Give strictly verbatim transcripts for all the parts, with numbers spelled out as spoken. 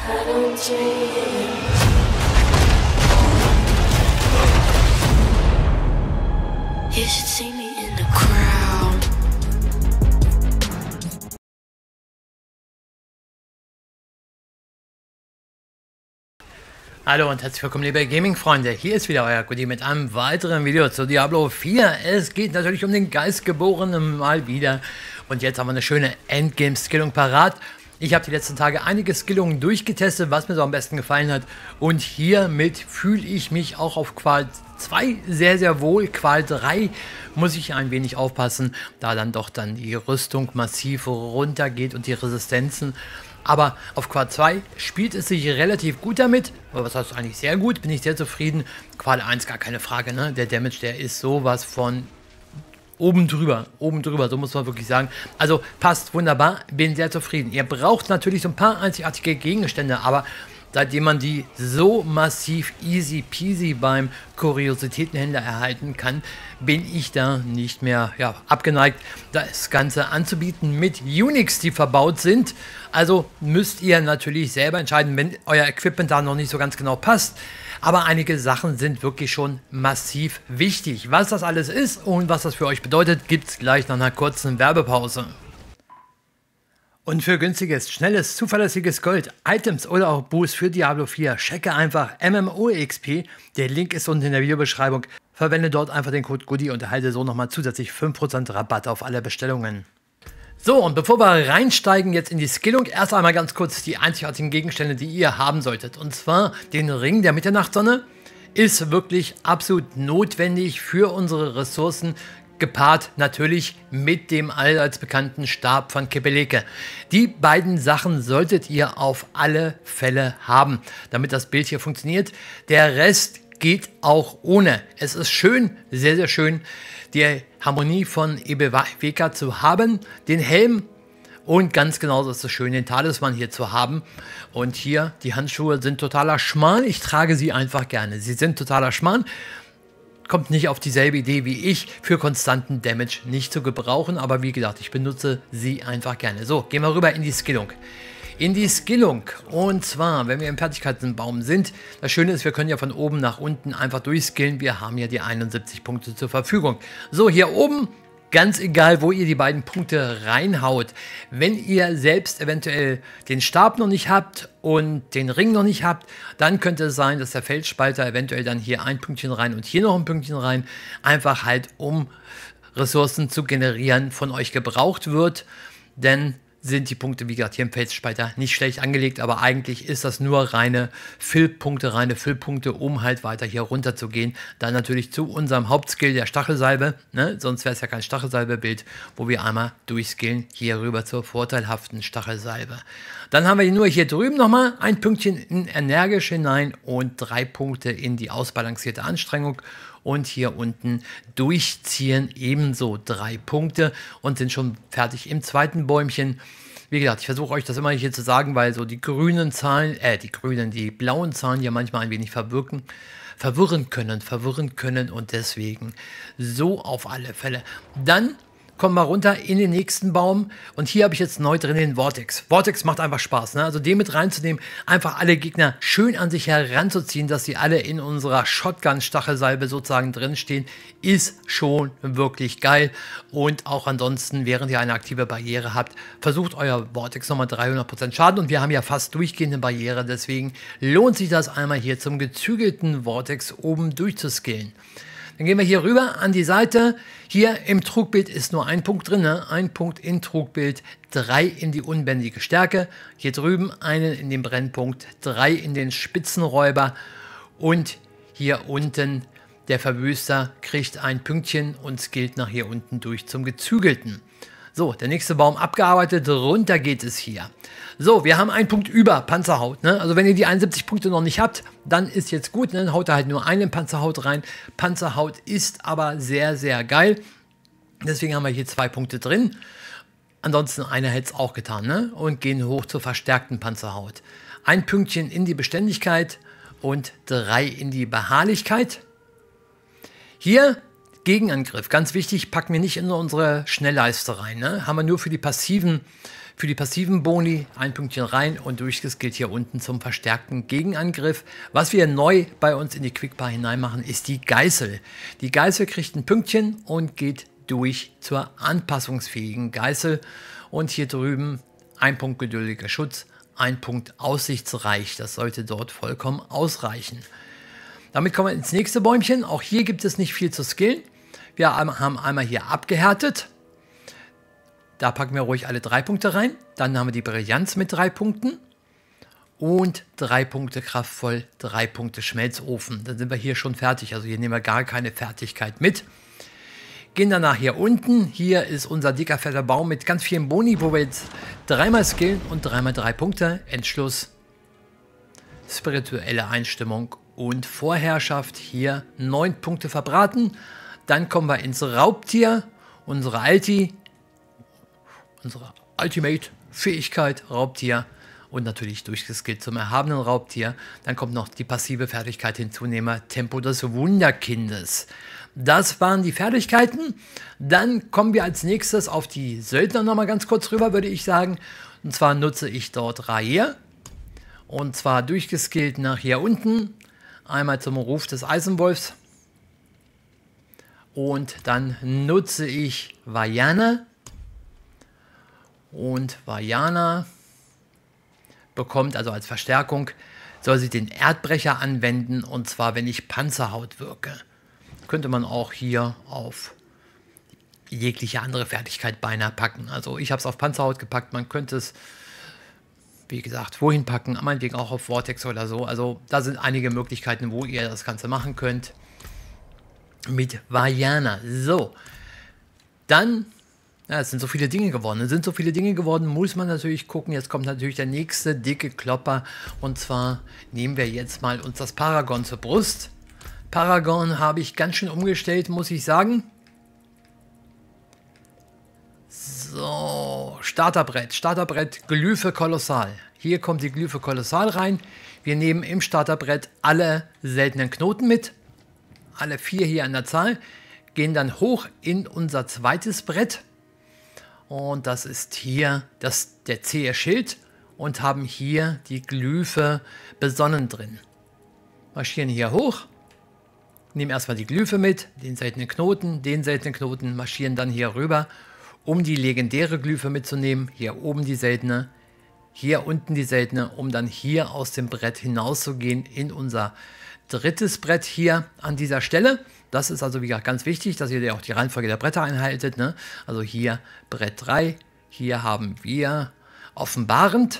You should see me in the crowd. Hallo und herzlich willkommen, liebe Gaming-Freunde. Hier ist wieder euer Goodie mit einem weiteren Video zu Diablo vier. Es geht natürlich um den Geistgeborenen mal wieder. Und jetzt haben wir eine schöne Endgame-Skillung parat. Ich habe die letzten Tage einige Skillungen durchgetestet, was mir so am besten gefallen hat. Und hiermit fühle ich mich auch auf Qual zwei sehr, sehr wohl. Qual drei muss ich ein wenig aufpassen, da dann doch dann die Rüstung massiv runtergeht und die Resistenzen. Aber auf Qual zwei spielt es sich relativ gut damit. Aber was heißt eigentlich sehr gut? Bin ich sehr zufrieden. Qual eins gar keine Frage, ne? Der Damage, der ist sowas von oben drüber, oben drüber, so muss man wirklich sagen. Also passt wunderbar, bin sehr zufrieden. Ihr braucht natürlich so ein paar einzigartige Gegenstände, aber seitdem man die so massiv easy peasy beim Kuriositätenhändler erhalten kann, bin ich da nicht mehr ja, abgeneigt, das Ganze anzubieten mit Unix, die verbaut sind. Also müsst ihr natürlich selber entscheiden, wenn euer Equipment da noch nicht so ganz genau passt. Aber einige Sachen sind wirklich schon massiv wichtig. Was das alles ist und was das für euch bedeutet, gibt es gleich nach einer kurzen Werbepause. Und für günstiges, schnelles, zuverlässiges Gold, Items oder auch Boost für Diablo vier, checke einfach M M O X P. Der Link ist unten in der Videobeschreibung. Verwende dort einfach den Code Goodie und erhalte so nochmal zusätzlich fünf Prozent Rabatt auf alle Bestellungen. So, und bevor wir reinsteigen jetzt in die Skillung, erst einmal ganz kurz die einzigartigen Gegenstände, die ihr haben solltet. Und zwar den Ring der Mitternachtssonne ist wirklich absolut notwendig für unsere Ressourcen, gepaart natürlich mit dem allseits bekannten Stab von Kepeleke. Die beiden Sachen solltet ihr auf alle Fälle haben, damit das Bild hier funktioniert. Der Rest geht auch ohne. Es ist schön, sehr, sehr schön, die Harmonie von Ebeweka zu haben, den Helm und ganz genauso ist es schön, den Talisman hier zu haben. Und hier, die Handschuhe sind totaler Schmarrn. Ich trage sie einfach gerne. Sie sind totaler Schmarrn. Kommt nicht auf dieselbe Idee wie ich, für konstanten Damage nicht zu gebrauchen. Aber wie gesagt, ich benutze sie einfach gerne. So, gehen wir rüber in die Skillung. In die Skillung. Und zwar, wenn wir im Fertigkeitenbaum sind, das Schöne ist, wir können ja von oben nach unten einfach durchskillen. Wir haben ja die einundsiebzig Punkte zur Verfügung. So, hier oben, ganz egal, wo ihr die beiden Punkte reinhaut. Wenn ihr selbst eventuell den Stab noch nicht habt und den Ring noch nicht habt, dann könnte es sein, dass der Feldspalter eventuell dann hier ein Pünktchen rein und hier noch ein Pünktchen rein, einfach halt um Ressourcen zu generieren, von euch gebraucht wird. Denn sind die Punkte, wie gesagt, hier im Felsspalter nicht schlecht angelegt, aber eigentlich ist das nur reine Füllpunkte, reine Füllpunkte, um halt weiter hier runter zu gehen. Dann natürlich zu unserem Hauptskill der Stachelsalbe, ne? Sonst wäre es ja kein Stachelsalbe-Bild, wo wir einmal durchskillen, hier rüber zur vorteilhaften Stachelsalbe. Dann haben wir nur hier drüben nochmal ein Pünktchen in energisch hinein und drei Punkte in die ausbalancierte Anstrengung. Und hier unten durchziehen ebenso drei Punkte und sind schon fertig im zweiten Bäumchen. Wie gesagt, ich versuche euch das immer hier zu sagen, weil so die grünen Zahlen, äh, die grünen, die blauen Zahlen ja manchmal ein wenig verwirken, verwirren können, verwirren können und deswegen so auf alle Fälle. Dann kommen wir runter in den nächsten Baum und hier habe ich jetzt neu drin den Vortex. Vortex macht einfach Spaß, ne? Also den mit reinzunehmen, einfach alle Gegner schön an sich heranzuziehen, dass sie alle in unserer Shotgun-Stachelsalbe sozusagen drinstehen, ist schon wirklich geil. Und auch ansonsten, während ihr eine aktive Barriere habt, versucht euer Vortex nochmal dreihundert Prozent Schaden und wir haben ja fast durchgehende Barriere, deswegen lohnt sich das einmal hier zum gezügelten Vortex oben durchzuskillen. Dann gehen wir hier rüber an die Seite. Hier im Trugbild ist nur ein Punkt drin, ne? Ein Punkt in Trugbild, drei in die unbändige Stärke. Hier drüben einen in den Brennpunkt, drei in den Spitzenräuber und hier unten der Verwüster kriegt ein Pünktchen und skillt nach hier unten durch zum gezügelten. So, der nächste Baum abgearbeitet, runter geht es hier. So, wir haben einen Punkt über Panzerhaut, ne? Also wenn ihr die einundsiebzig Punkte noch nicht habt, dann ist jetzt gut, ne? Dann haut ihr halt nur einen Panzerhaut rein. Panzerhaut ist aber sehr, sehr geil. Deswegen haben wir hier zwei Punkte drin. Ansonsten einer hätte es auch getan, ne? Und gehen hoch zur verstärkten Panzerhaut. Ein Pünktchen in die Beständigkeit und drei in die Beharrlichkeit. Hier Gegenangriff, ganz wichtig, packen wir nicht in unsere Schnellleiste rein. Ne? Haben wir nur für die passiven, für die passiven Boni ein Pünktchen rein und durchgeskillt hier unten zum verstärkten Gegenangriff. Was wir neu bei uns in die Quickbar hineinmachen, ist die Geißel. Die Geißel kriegt ein Pünktchen und geht durch zur anpassungsfähigen Geißel. Und hier drüben ein Punkt geduldiger Schutz, ein Punkt aussichtsreich. Das sollte dort vollkommen ausreichen. Damit kommen wir ins nächste Bäumchen. Auch hier gibt es nicht viel zu skillen. Wir haben einmal hier abgehärtet. Da packen wir ruhig alle drei Punkte rein. Dann haben wir die Brillanz mit drei Punkten. Und drei Punkte kraftvoll, drei Punkte Schmelzofen. Dann sind wir hier schon fertig. Also hier nehmen wir gar keine Fertigkeit mit. Gehen danach hier unten. Hier ist unser dicker, fetter Baum mit ganz vielen Boni, wo wir jetzt dreimal skillen und dreimal drei Punkte. Entschluss, spirituelle Einstimmung und Vorherrschaft. Hier neun Punkte verbraten. Dann kommen wir ins Raubtier. Unsere Alti, unsere Ultimate-Fähigkeit, Raubtier. Und natürlich durchgeskillt zum erhabenen Raubtier. Dann kommt noch die passive Fertigkeit hinzu, nehmen wir Tempo des Wunderkindes. Das waren die Fertigkeiten. Dann kommen wir als nächstes auf die Söldner nochmal ganz kurz rüber, würde ich sagen. Und zwar nutze ich dort Rair. Und zwar durchgeskillt nach hier unten. Einmal zum Ruf des Eisenwolfs. Und dann nutze ich Vajana. Und Vajana bekommt also als Verstärkung, soll sie den Erdbrecher anwenden. Und zwar, wenn ich Panzerhaut wirke. Könnte man auch hier auf jegliche andere Fertigkeit beinahe packen. Also ich habe es auf Panzerhaut gepackt. Man könnte es, wie gesagt, wohin packen. Meinetwegen auch auf Vortex oder so. Also da sind einige Möglichkeiten, wo ihr das Ganze machen könnt. Mit Vajana. So. Dann, ja, es sind so viele Dinge geworden. Es sind so viele Dinge geworden, muss man natürlich gucken. Jetzt kommt natürlich der nächste dicke Klopper. Und zwar nehmen wir jetzt mal uns das Paragon zur Brust. Paragon habe ich ganz schön umgestellt, muss ich sagen. So, Starterbrett. Starterbrett, Glyphe Kolossal. Hier kommt die Glyphe Kolossal rein. Wir nehmen im Starterbrett alle seltenen Knoten mit. Alle vier hier an der Zahl. Gehen dann hoch in unser zweites Brett. Und das ist hier das, der zähe Schild. Und haben hier die Glyphe Besonnen drin. Marschieren hier hoch. Nehmen erstmal die Glyphe mit, den seltenen Knoten, den seltenen Knoten, marschieren dann hier rüber, um die legendäre Glyphe mitzunehmen. Hier oben die seltene, hier unten die seltene, um dann hier aus dem Brett hinauszugehen in unser drittes Brett hier an dieser Stelle. Das ist also wie gesagt ganz wichtig, dass ihr auch die Reihenfolge der Bretter einhaltet. Ne? Also hier Brett drei, hier haben wir offenbarend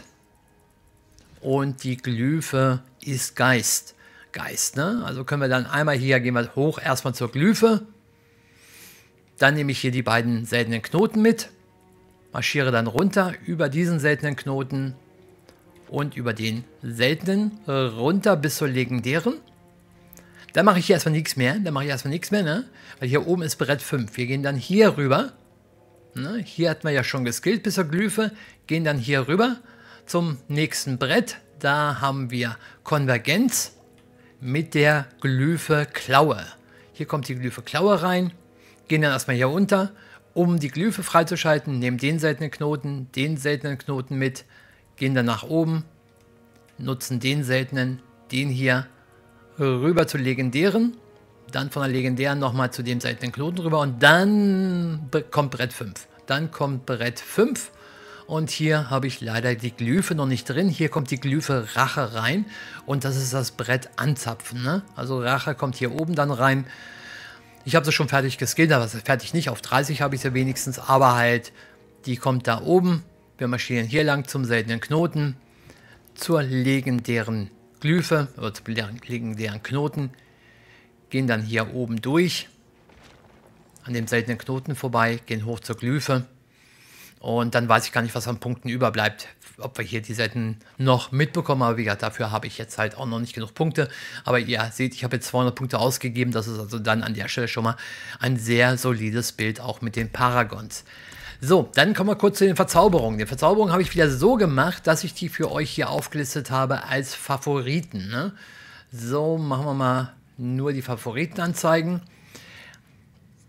und die Glyphe ist Geist. Geist, ne? Also können wir dann einmal hier, gehen wir hoch, erstmal zur Glyphe. Dann nehme ich hier die beiden seltenen Knoten mit. Marschiere dann runter über diesen seltenen Knoten und über den seltenen runter bis zur legendären. Dann mache ich hier erstmal nichts mehr. Dann mache ich erstmal nichts mehr, ne? Weil hier oben ist Brett fünf. Wir gehen dann hier rüber. Ne? Hier hatten wir ja schon geskillt bis zur Glyphe. Gehen dann hier rüber zum nächsten Brett. Da haben wir Konvergenz mit der Glyphe Klaue. Hier kommt die Glyphe Klaue rein, gehen dann erstmal hier unter, um die Glyphe freizuschalten, nehmen den seltenen Knoten, den seltenen Knoten mit, gehen dann nach oben, nutzen den seltenen, den hier rüber zur legendären, dann von der legendären nochmal zu dem seltenen Knoten rüber und dann kommt Brett fünf. Dann kommt Brett fünf. Und hier habe ich leider die Glyphe noch nicht drin. Hier kommt die Glyphe Rache rein. Und das ist das Brett anzapfen. Ne? Also Rache kommt hier oben dann rein. Ich habe sie schon fertig geskillt, aber fertig nicht. Auf dreißig habe ich sie wenigstens. Aber halt, die kommt da oben. Wir marschieren hier lang zum seltenen Knoten. Zur legendären Glyphe. Oder zum legendären Knoten. Gehen dann hier oben durch. An dem seltenen Knoten vorbei. Gehen hoch zur Glyphe. Und dann weiß ich gar nicht, was an Punkten überbleibt, ob wir hier die Seiten noch mitbekommen. Aber wie gesagt, dafür habe ich jetzt halt auch noch nicht genug Punkte. Aber ihr seht, ich habe jetzt zweihundert Punkte ausgegeben. Das ist also dann an der Stelle schon mal ein sehr solides Bild, auch mit den Paragons. So, dann kommen wir kurz zu den Verzauberungen. Die Verzauberungen habe ich wieder so gemacht, dass ich die für euch hier aufgelistet habe als Favoriten. Ne? So, machen wir mal nur die Favoriten anzeigen.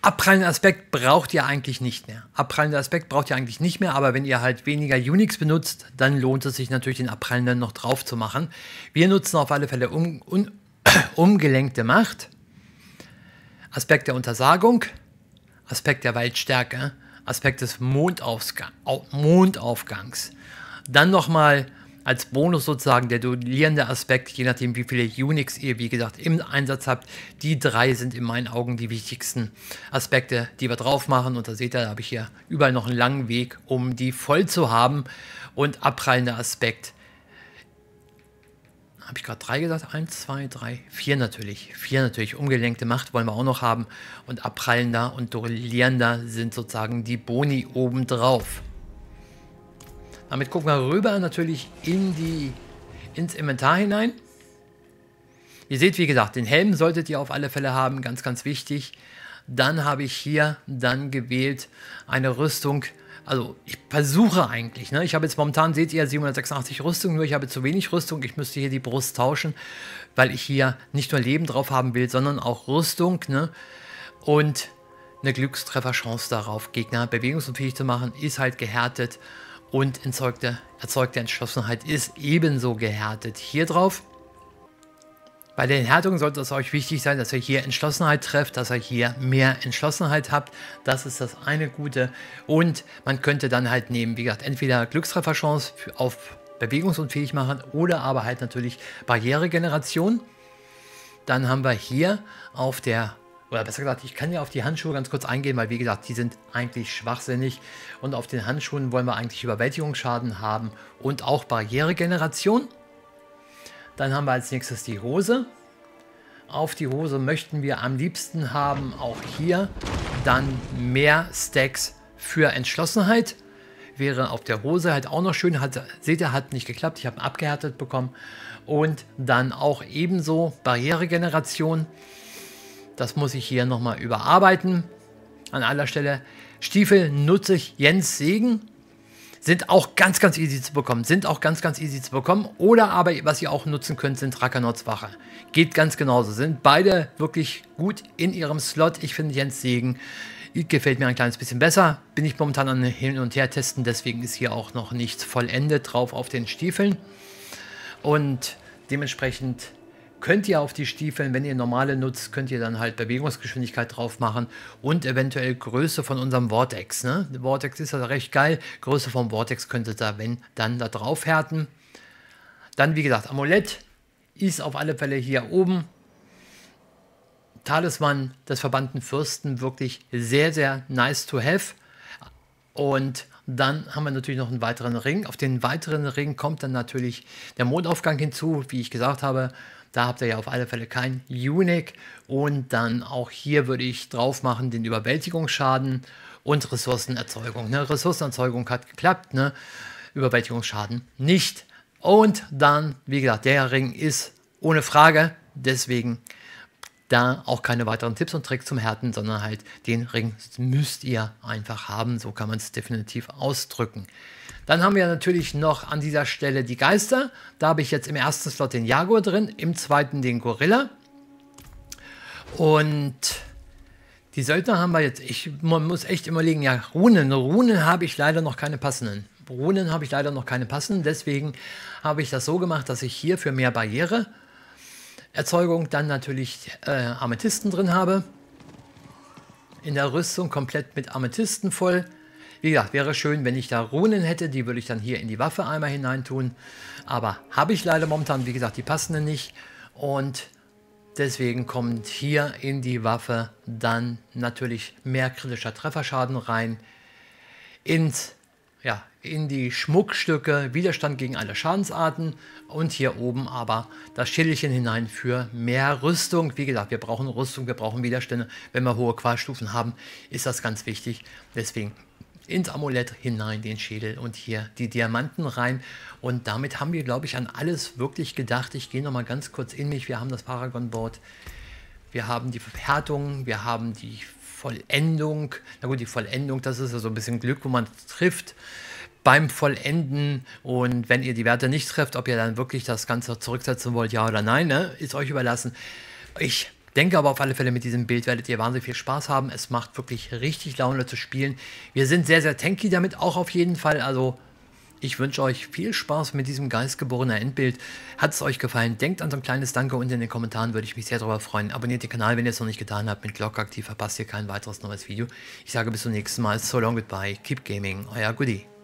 abprallender Aspekt braucht ihr eigentlich nicht mehr. Abprallender Aspekt braucht ihr eigentlich nicht mehr, aber wenn ihr halt weniger Unix benutzt, dann lohnt es sich natürlich, den abprallenden noch drauf zu machen. Wir nutzen auf alle Fälle um, um, umgelenkte Macht, Aspekt der Untersagung, Aspekt der Waldstärke, Aspekt des Mondaufga Mondaufgangs. Dann nochmal als Bonus sozusagen der duellierende Aspekt, je nachdem wie viele Unix ihr, wie gesagt, im Einsatz habt. Die drei sind in meinen Augen die wichtigsten Aspekte, die wir drauf machen. Und da seht ihr, da habe ich hier überall noch einen langen Weg, um die voll zu haben. Und abprallender Aspekt, habe ich gerade drei gesagt? Eins, zwei, drei, vier natürlich. Vier natürlich. Umgelenkte Macht wollen wir auch noch haben. Und abprallender und duellierender sind sozusagen die Boni obendrauf. Damit gucken wir rüber natürlich in die, ins Inventar hinein. Ihr seht, wie gesagt, den Helm solltet ihr auf alle Fälle haben, ganz, ganz wichtig. Dann habe ich hier dann gewählt eine Rüstung. Also ich versuche eigentlich, ne? Ich habe jetzt momentan, seht ihr, siebenhundertsechsundachtzig Rüstung, nur ich habe zu wenig Rüstung. Ich müsste hier die Brust tauschen, weil ich hier nicht nur Leben drauf haben will, sondern auch Rüstung, ne? Und eine Glückstrefferchance darauf, Gegner bewegungsunfähig zu machen, ist halt gehärtet. Und erzeugte, erzeugte Entschlossenheit ist ebenso gehärtet. Hier drauf, bei den Härtungen sollte es euch wichtig sein, dass ihr hier Entschlossenheit trefft, dass ihr hier mehr Entschlossenheit habt. Das ist das eine Gute. Und man könnte dann halt nehmen, wie gesagt, entweder Glückstrefferchance auf bewegungsunfähig machen oder aber halt natürlich Barrieregeneration. Dann haben wir hier auf der, oder besser gesagt, ich kann ja auf die Handschuhe ganz kurz eingehen, weil wie gesagt, die sind eigentlich schwachsinnig. Und auf den Handschuhen wollen wir eigentlich Überwältigungsschaden haben und auch Barrieregeneration. Dann haben wir als nächstes die Hose. Auf die Hose möchten wir am liebsten haben, auch hier, dann mehr Stacks für Entschlossenheit. Wäre auf der Hose halt auch noch schön. Hat, seht ihr, hat nicht geklappt. Ich habe ihn abgehärtet bekommen. Und dann auch ebenso Barrieregeneration. Das muss ich hier nochmal überarbeiten. An aller Stelle. Stiefel nutze ich Jens Segen. Sind auch ganz, ganz easy zu bekommen. Sind auch ganz, ganz easy zu bekommen. Oder aber, was ihr auch nutzen könnt, sind Rakanauts Wache. Geht ganz genauso. Sind beide wirklich gut in ihrem Slot. Ich finde Jens Segen gefällt mir ein kleines bisschen besser. Bin ich momentan an Hin- und Her testen. Deswegen ist hier auch noch nichts vollendet drauf auf den Stiefeln. Und dementsprechend könnt ihr auf die Stiefeln, wenn ihr normale nutzt, könnt ihr dann halt Bewegungsgeschwindigkeit drauf machen und eventuell Größe von unserem Vortex. Ne? Der Vortex ist ja recht geil. Größe vom Vortex könnt ihr da, wenn, dann da drauf härten. Dann, wie gesagt, Amulett ist auf alle Fälle hier oben. Talisman des verbannten Fürsten, wirklich sehr, sehr nice to have. Und dann haben wir natürlich noch einen weiteren Ring. Auf den weiteren Ring kommt dann natürlich der Mondaufgang hinzu, wie ich gesagt habe. Da habt ihr ja auf alle Fälle kein Unique. Und dann auch hier würde ich drauf machen den Überwältigungsschaden und Ressourcenerzeugung. Ne? Ressourcenerzeugung hat geklappt, ne? Überwältigungsschaden nicht. Und dann, wie gesagt, der Ring ist ohne Frage. Deswegen da auch keine weiteren Tipps und Tricks zum Härten, sondern halt den Ring müsst ihr einfach haben. So kann man es definitiv ausdrücken. Dann haben wir natürlich noch an dieser Stelle die Geister. Da habe ich jetzt im ersten Slot den Jaguar drin, im zweiten den Gorilla. Und die Söldner haben wir jetzt, ich man muss echt überlegen, ja, Runen. Runen habe ich leider noch keine passenden. Runen habe ich leider noch keine passenden. Deswegen habe ich das so gemacht, dass ich hier für mehr Barriere Erzeugung dann natürlich äh, Amethysten drin habe. In der Rüstung komplett mit Amethysten voll. Wie gesagt, wäre schön, wenn ich da Runen hätte. Die würde ich dann hier in die Waffe einmal hineintun. Aber habe ich leider momentan, wie gesagt, die passenden nicht. Und deswegen kommt hier in die Waffe dann natürlich mehr kritischer Trefferschaden rein. Ins Ja, in die Schmuckstücke, Widerstand gegen alle Schadensarten und hier oben aber das Schädelchen hinein für mehr Rüstung. Wie gesagt, wir brauchen Rüstung, wir brauchen Widerstände. Wenn wir hohe Qualstufen haben, ist das ganz wichtig. Deswegen ins Amulett hinein den Schädel und hier die Diamanten rein. Und damit haben wir, glaube ich, an alles wirklich gedacht. Ich gehe nochmal ganz kurz in mich. Wir haben das Paragon-Board, wir haben die Verhärtung, wir haben die Vollendung. Na gut, die Vollendung, das ist ja so ein bisschen Glück, wo man trifft beim Vollenden. Und wenn ihr die Werte nicht trefft, ob ihr dann wirklich das Ganze zurücksetzen wollt, ja oder nein, ne? Ist euch überlassen. Ich Denke aber auf alle Fälle, mit diesem Bild werdet ihr wahnsinnig viel Spaß haben. Es macht wirklich richtig Laune zu spielen. Wir sind sehr, sehr tanky damit, auch auf jeden Fall. Also ich wünsche euch viel Spaß mit diesem geistgeborener Endbild. Hat es euch gefallen? Denkt an so ein kleines Danke unten in den Kommentaren, würde ich mich sehr darüber freuen. Abonniert den Kanal, wenn ihr es noch nicht getan habt. Mit Glocke aktiv verpasst ihr kein weiteres neues Video. Ich sage bis zum nächsten Mal. So long, goodbye. Keep gaming. Euer Goodie.